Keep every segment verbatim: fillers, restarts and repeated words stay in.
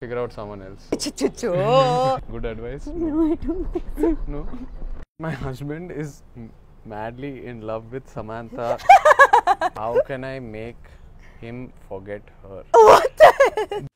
figure out someone else. Chuchucho. Good advice? No, I don't think so. No? My husband is madly in love with Samantha. How can I make him forget her? What the?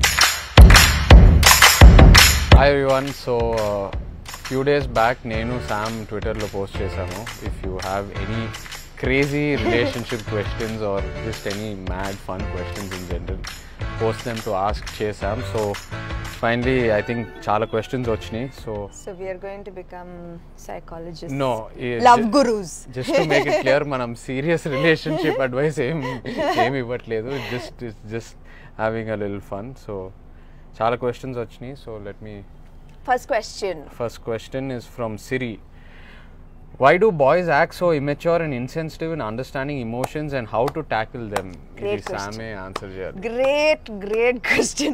Hi everyone, so uh, few days back Nenu Sam Twitter lo post chesanu. If you have any crazy relationship questions or just any mad fun questions in general, post them to ask Chesam. So finally I think chala questions ochni. So So we are going to become psychologists. No, yeah, love ju gurus. Just to make it clear, manam serious relationship advice em em ivatledu. Just it's just having a little fun. So chala questions ochni. So let me. First question. First question is from Siri. Why do boys act so immature and insensitive in understanding emotions and how to tackle them? Great Idi question. Same answer cheyali. Great, great question.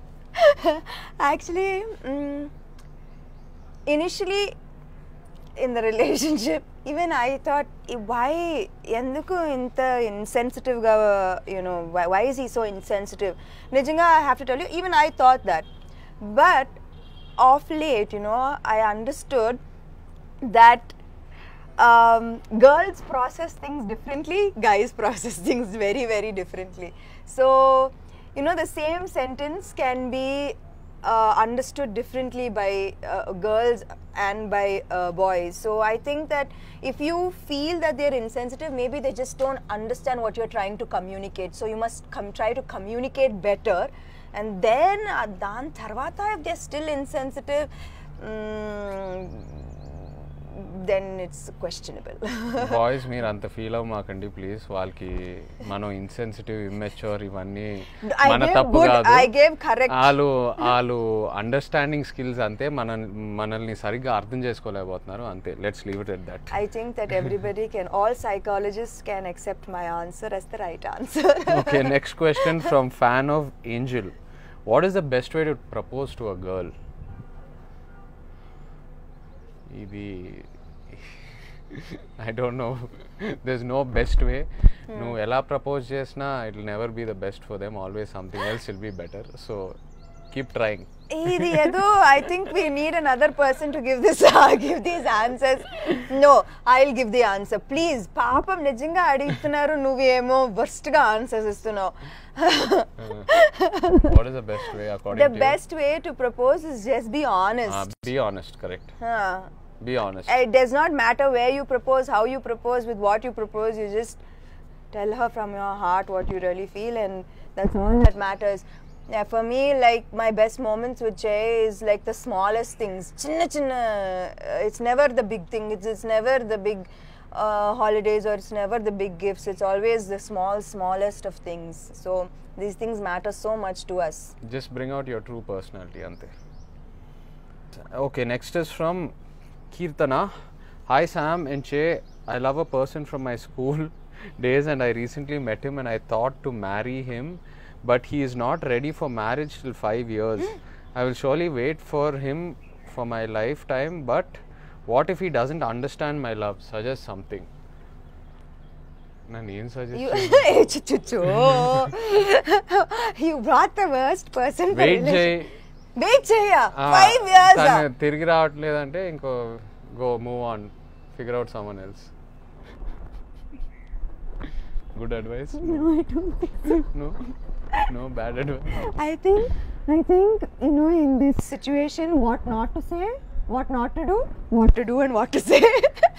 Actually, mm, initially in the relationship, even I thought, why enduku inta insensitive ga, you know, why, why is he so insensitive? Nijanga, I have to tell you, even I thought that. But of late, you know, I understood that Um, girls process things differently, guys process things very, very differently. So, you know, the same sentence can be uh, understood differently by uh, girls and by uh, boys. So, I think that if you feel that they're insensitive, maybe they just don't understand what you're trying to communicate. So, you must come try to communicate better. And then, uh, dan tarvata, if they're still insensitive, um, then it's questionable. Boys, మీరు అంత feel అవ్వమాకండి please. వాళ్ళకి మనం insensitive immature ఇవన్నీ మన తప్పు కాదు. వాళ్ళు వాళ్ళు అండర్స్టాండింగ్ స్కిల్స్ అంతే, మన మనల్ని సరిగ్గా అర్థం చేసుకోలేకపోతున్నారు అంతే. Let's leave it at that. I think that everybody can, all psychologists can accept my answer as the right answer. Okay, next question from fan of Angel. What is the best way to propose to a girl? Idi I don't know. There's no best way. No, ela propose chesna, it will never be the best for them. Always something else will be better. So keep trying. Idi edo, I think we need another person to give this give these answers. No, I'll give the answer. Please, paapam nijanga adigtunnaru, nuvemo worst ga answers istunavu. What is the best way according the to you? The best way to propose is just be honest. Uh, be honest, correct. Huh. Be honest. It does not matter where you propose, how you propose, with what you propose. You just tell her from your heart what you really feel, and that's all that matters. Yeah, for me, like my best moments with Jay is like the smallest things. Chinna chinna. It's never the big thing. It's, it's never the big uh, holidays, or it's never the big gifts. It's always the small, smallest of things. So these things matter so much to us. Just bring out your true personality, ante. Okay, next is from Kirtana. Hi Sam and Che, I love a person from my school days and I recently met him and I thought to marry him, but he is not ready for marriage till five years. I will surely wait for him for my lifetime, but what if he doesn't understand my love? Suggest something. Nani em suggest? You, you brought the worst person. Wait Jay. Wait Jaya, five years. తను తిరిగి రావట్లేదంటే ఇంకో go move on, figure out someone else. Good advice? No, I don't think so. No? No bad advice? I think, I think, you know, in this situation, what not to say, what not to do, what to do and what to say.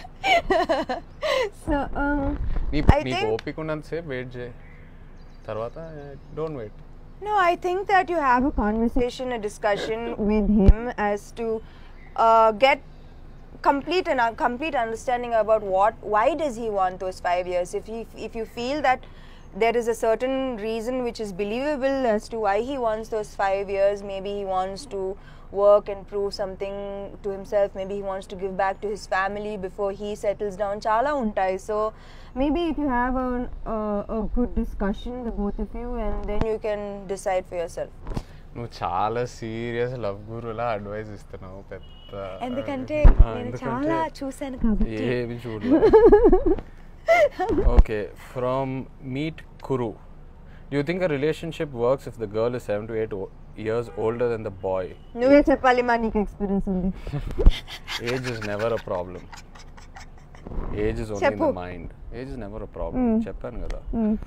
So, um, I think... ఓపిక ఉన్నంత సేపు wait చేయి, తర్వాత don't wait. No, I think that you have a conversation, a discussion with him as to uh, get complete and uh, complete understanding about what, why does he want those five years. If he, if you feel that there is a certain reason which is believable as to why he wants those five years, maybe he wants to work and prove something to himself, maybe he wants to give back to his family before he settles down. Chala untai. So maybe if you have a, a, a good discussion, the both of you, and then you can decide for yourself. నువ్వు చాలా serious love గురులా advice ఇస్తున్నావు. పెద్ద ఎందుకంటే నేను చాలా చూసాను కాబట్టి ఏమి చూడలేదు. Okay, from Meet Kuru. Do you think a relationship works if the girl is seven to eight years older than the boy. నువ్వే చెప్పాలి మా నీకు ఎక్స్పీరియన్స్ ఉంది. Age is never a problem. Age is only in the mind. Age is never a problem. చెప్పాను కదా.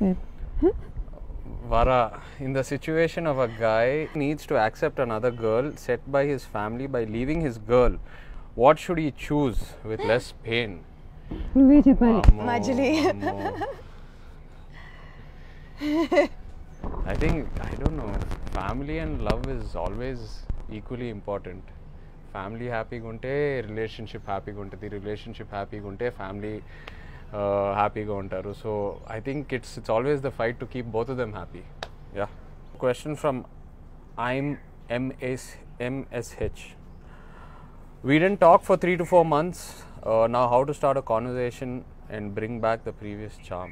Vara, in the situation of a guy needs to accept another girl set by his family by leaving his girl, what should he choose with less pain? నువ్వే చెప్పాలి. Majili. I think, I don't know, family and love is always equally important. Family happy gunte, relationship happy guntadi, relationship happy gunte, family uh, happy ga untaru. So I think it's it's always the fight to keep both of them happy. Yeah. Question from I'm M S M S H. We didn't talk for three to four months. Uh, now how to start a conversation and bring back the previous charm?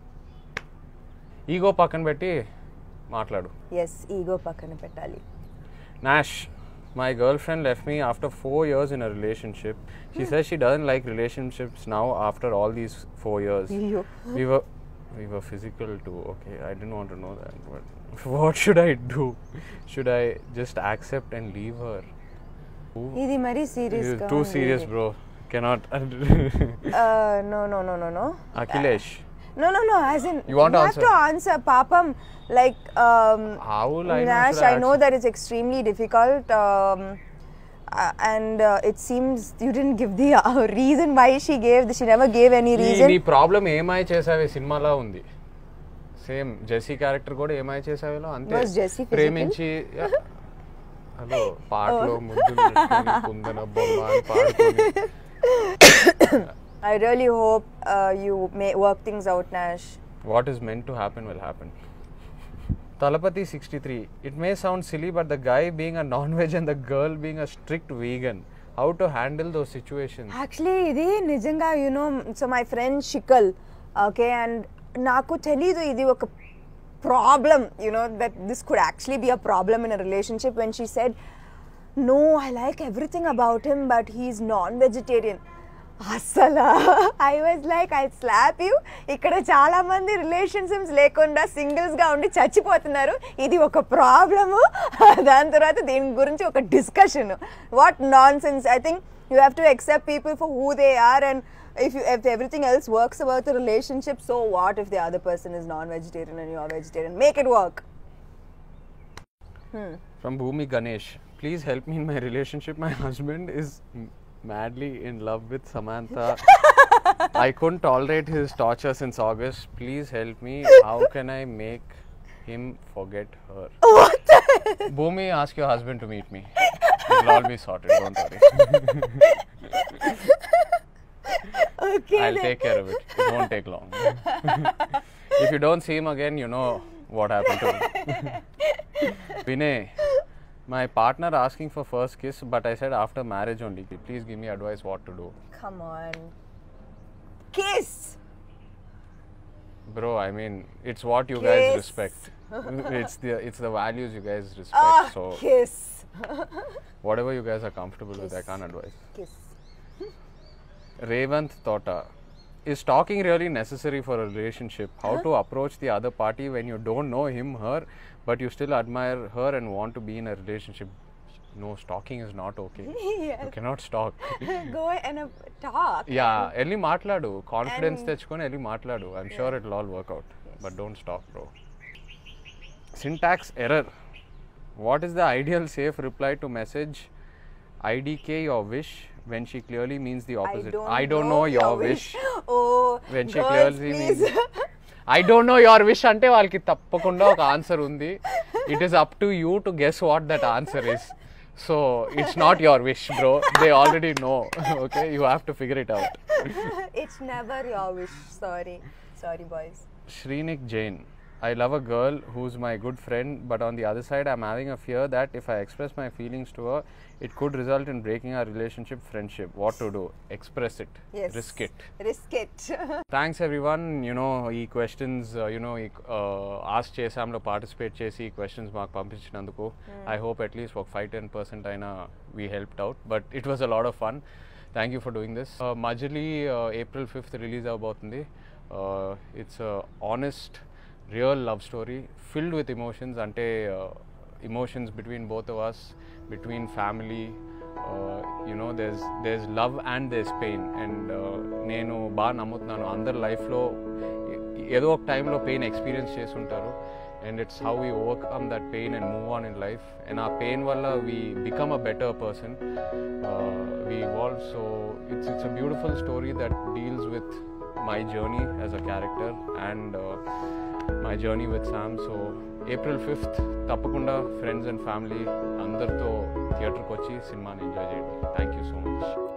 Ego pakkan petti maatladu. Yes, ego pakkana pettali. Nash, my girlfriend left me after four years in a relationship. She says she doesn't like relationships now after all these four years. We were we were physical too. Okay, I didn't want to know that. But what should I do? Should I just accept and leave her? Idi mari serious ga. Too serious, bro. Cannot. uh, no, no, no, no, no. Akhilesh. No, no, no. As in, you, want you to have to answer, Papam. Like, um, how will I Nash, know? I know that it's extremely difficult, um, uh, and uh, it seems you didn't give the uh, reason why she gave. She never gave any reason. నీ problem ఏమై చేసావే సినిమాలో ఉంది. Same Jessie character కూడా ఏమై చేసావేలో అంతే. Was Jessie physical? ప్రేమించి hello పాటలో ముద్దులు పెట్టుకొని కుందన బొమ్మ అని పాడుకొని. I really hope uh, you may work things out, Nash. What is meant to happen will happen. Talapati sixty-three. It may sound silly, but the guy being a non-veg and the girl being a strict vegan, how to handle those situations? Actually, idi nijanga, you know, so my friend Shikal, okay, and naku telidu idi oka problem, you know, that this could actually be a problem in a relationship when she said, no, I like everything about him, but he's non-vegetarian. అసలా I was like I slap you. ఇక్కడ చాలా మంది relationships లేకుండా singles గా ఉండి చచ్చిపోతున్నారు. ఇది ఒక ప్రాబ్లము. దాని తర్వాత దీని గురించి ఒక discussion. What nonsense. I think you have to accept people for who they are, and if you if everything else works about the relationship, so what if the other person is non-vegetarian and you are vegetarian? Make it work. hmm. From Bhumi Ganesh, please help me in my relationship. My husband is madly in love with Samantha. I couldn't tolerate his torture since August. Please help me. How can I make him forget her? What? Bhumi, ask your husband to meet me. It'll all be sorted. Don't worry. Okay. I'll then. take care of it. It won't take long. If you don't see him again, you know what happened to me. Vinay, my partner asking for first kiss, but I said after marriage only. Please give me advice what to do. Come on. Kiss. Bro, I mean, it's what you kiss. guys respect. It's the it's the values you guys respect. Ah, so kiss. whatever you guys are comfortable kiss. with, I can't advise. Kiss. Revant Tota. Is talking really necessary for a relationship? How huh? to approach the other party when you don't know him, her, but you still admire her and want to be in a relationship? No, stalking is not okay. Yes. You cannot stalk. Go and uh, talk. Yeah, elli maatladu. Confidence techukoni elli maatladu. I'm yeah. sure it'll all work out. Yes. But don't stalk, bro. Syntax error. What is the ideal safe reply to message I D K your wish when she clearly means the opposite? I don't, I don't know, know your, your wish. wish. Oh, when she girls, clearly please. means I don't know your wish ante valki tappakunda oka answer undi. It is up to you to guess what that answer is. So it's not your wish, bro. They already know. Okay, you have to figure it out. It's never your wish. Sorry, sorry, boys. Shrinik Jain. I love a girl who's my good friend, but on the other side, I'm having a fear that if I express my feelings to her, it could result in breaking our relationship, friendship. What to do? Express it. Yes. Risk it. Risk it. Thanks everyone. You know, ee questions, uh, you know, ee, uh, ask chesamlo participate chesi questions maaku pampinchinanduku. I hope at least for five to ten percent aina we helped out, but it was a lot of fun. Thank you for doing this. Uh, Majili uh, April fifth release avbotundi. Uh, it's a honest, real love story filled with emotions. Ante emotions between both of us, between family. Uh, you know, there's there's love and there's pain, and నేను బాగా నమ్ముతున్నాను అందరి లైఫ్లో ఏదో ఒక టైంలో pain experience చేసి ఉంటారు, and it's how we overcome that pain and move on in life, and our pain valla we become a better person, uh, we evolve. So it's it's a beautiful story that deals with my journey as a character and uh, my journey with Sam. So April fifth తప్పకుండా friends and family అందరితో థియేటర్కి వచ్చి సినిమాని enjoy చేయండి. Thank you so much.